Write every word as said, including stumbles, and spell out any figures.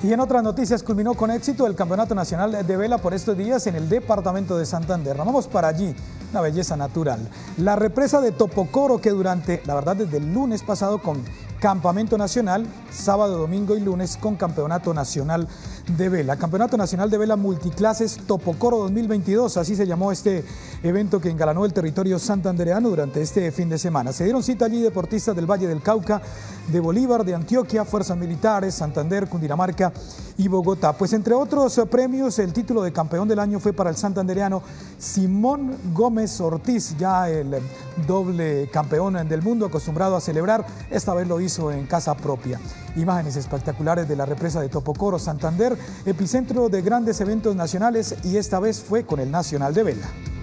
Y en otras noticias, culminó con éxito el Campeonato Nacional de Vela por estos días en el departamento de Santander. Nos vamos para allí, una belleza natural. La represa de Topocoro, que durante, la verdad, desde el lunes pasado con Campamento Nacional, sábado, domingo y lunes con Campeonato Nacional de Vela. Campeonato Nacional de Vela Multiclases Topocoro dos mil veintidós, así se llamó este evento que engalanó el territorio santandereano durante este fin de semana. Se dieron cita allí deportistas del Valle del Cauca, de Bolívar, de Antioquia, Fuerzas Militares, Santander, Cundinamarca y Bogotá. Pues entre otros premios, el título de campeón del año fue para el santandereano Simón Gómez Ortiz, ya el doble campeón del mundo, acostumbrado a celebrar, esta vez lo hizo en casa propia. Imágenes espectaculares de la represa de Topocoro, Santander, epicentro de grandes eventos nacionales, y esta vez fue con el Nacional de Vela.